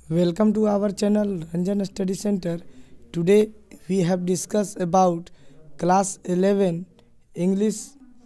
Welcome to our channel Ranjan Study Center. Today we have discussed about class 11 English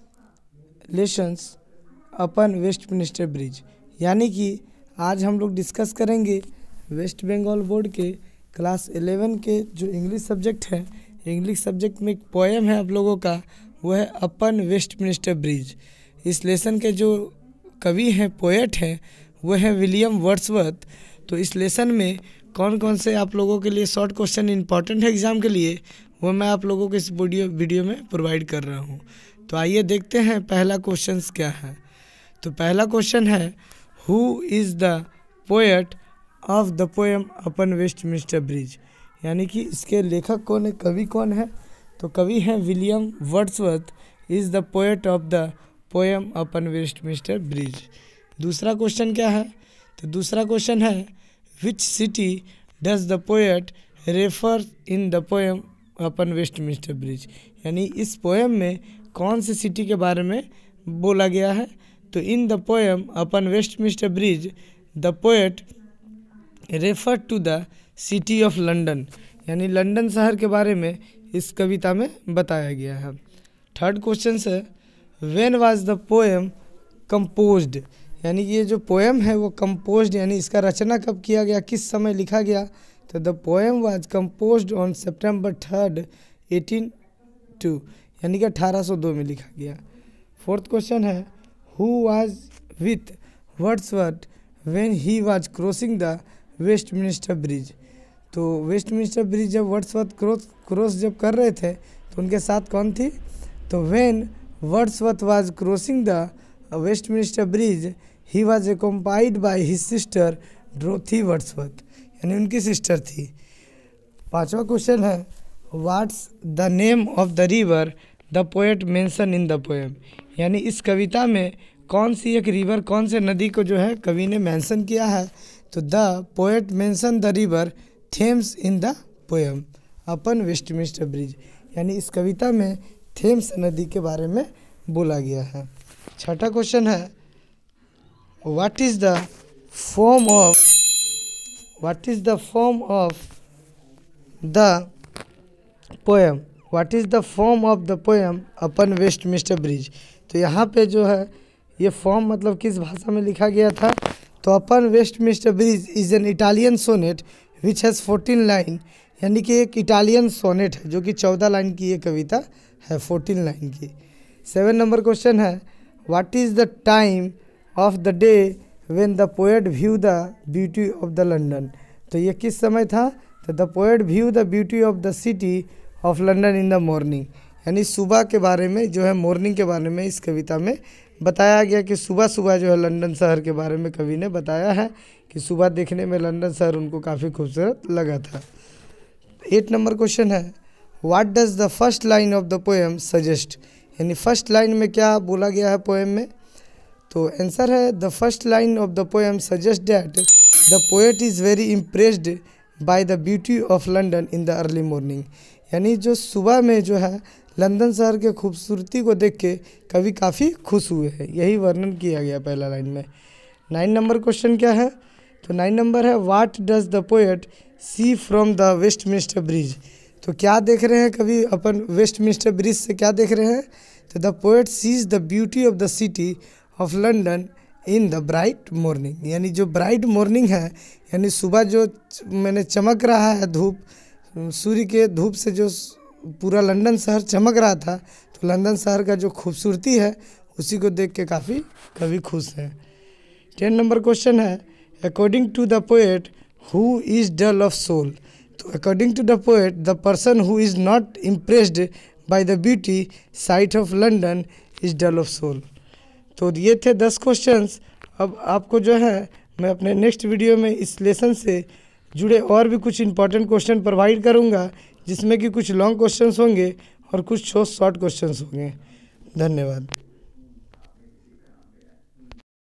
lessons upon Westminster Bridge. यानी कि आज हम लोग discuss करेंगे West Bengal board के क्लास 11 के जो इंग्लिश सब्जेक्ट है। इंग्लिश सब्जेक्ट में एक पोएम है आप लोगों का, वो है अपन वेस्टमिनिस्टर ब्रिज। इस लेसन के जो कवि हैं, पोएट हैं, वो है विलियम वर्ड्सवर्थ। तो इस लेसन में कौन कौन से आप लोगों के लिए शॉर्ट क्वेश्चन इंपॉर्टेंट है एग्ज़ाम के लिए, वो मैं आप लोगों को इस वीडियो में प्रोवाइड कर रहा हूँ। तो आइए देखते हैं पहला क्वेश्चन क्या है। तो पहला क्वेश्चन है, who is the poet of the poem upon Westminster Bridge. यानी कि इसके लेखक कौन है, कवि कौन है। तो कवि हैं William Wordsworth is the poet of the poem upon Westminster Bridge. दूसरा क्वेश्चन क्या है, तो दूसरा क्वेश्चन है, which city does the poet refer in the poem upon Westminster Bridge. यानी इस पोएम में कौन सी सिटी के बारे में बोला गया है। तो in the poem upon Westminster Bridge the poet refer to the city of London. यानी लंदन शहर के बारे में इस कविता में बताया गया है। थर्ड क्वेश्चन है, when was the poem composed. यानी ये जो पोएम है वो कंपोज्ड यानी इसका रचना कब किया गया, किस समय लिखा गया। So the poem was composed on September 3, 1802 यानी कि 1802 में लिखा गया। फोर्थ क्वेश्चन है, who was with Wordsworth when he was crossing the Westminster Bridge. तो वेस्टमिनिस्टर ब्रिज जब वर्ड्सवर्थ क्रॉस जब कर रहे थे तो उनके साथ कौन थी। तो when Wordsworth was crossing the Westminster Bridge he was accompanied by his sister Dorothy Wordsworth, यानी उनकी सिस्टर थी। पांचवा क्वेश्चन है, what's the name of the river the poet mention in the poem. यानी इस कविता में कौन सी एक रिवर, कौन से नदी को जो है कवि ने मेंशन किया है। तो the poet mention the river Thames in the poem upon Westminster Bridge. यानी इस कविता में थेम्स नदी के बारे में बोला गया है। छठा क्वेश्चन है, what is the form of the poem. What is the form of the poem upon Westminster Bridge. तो यहाँ पे जो है ये फॉर्म मतलब किस भाषा में लिखा गया था। तो upon Westminster Bridge is an Italian sonnet which has 14 line. यानी कि एक इटालियन सोनेट है जो कि 14 लाइन की ये कविता है, 14 लाइन की। 7 नंबर क्वेश्चन है, what is the time of the day when the poet view the beauty of the London. तो ये किस समय था। तो the poet view the beauty of the city of London in the morning. यानी सुबह के बारे में जो है, मॉर्निंग के बारे में इस कविता में बताया गया कि सुबह सुबह जो है लंदन शहर के बारे में कवि ने बताया है कि सुबह देखने में लंदन शहर उनको काफ़ी खूबसूरत लगा था। 8 नंबर क्वेश्चन है, what does the first line of the poem suggest. यानी फर्स्ट लाइन में क्या बोला गया है पोएम में। तो आंसर है, the first line of the poem suggest that the poet is very impressed by the beauty of London in the early morning. यानी जो सुबह में जो है लंदन शहर के खूबसूरती को देख के कवि काफ़ी खुश हुए हैं, यही वर्णन किया गया पहला लाइन में। 9 नंबर क्वेश्चन क्या है। तो 9 नंबर है, what does the poet see from the Westminster Bridge. तो क्या देख रहे हैं कवि अपन वेस्टमिनिस्टर ब्रिज से, क्या देख रहे हैं। तो the poet sees the beauty of the city of London in the bright morning. यानी जो ब्राइट मॉर्निंग है, यानी सुबह जो मैंने चमक रहा है धूप, सूर्य के धूप से जो पूरा लंदन शहर चमक रहा था, तो लंदन शहर का जो खूबसूरती है उसी को देख के काफ़ी कवि खुश हैं। 10 नंबर क्वेश्चन है, according to the poet who is dull of soul. तो according to the poet the person who is not impressed by the beauty sight of London is dull of soul. तो ये थे 10 questions. अब आपको जो है मैं अपने नेक्स्ट वीडियो में इस लेसन से जुड़े और भी कुछ इंपॉर्टेंट क्वेश्चन प्रोवाइड करूंगा, जिसमें कि कुछ लॉन्ग क्वेश्चंस होंगे और कुछ शॉर्ट क्वेश्चंस होंगे। धन्यवाद।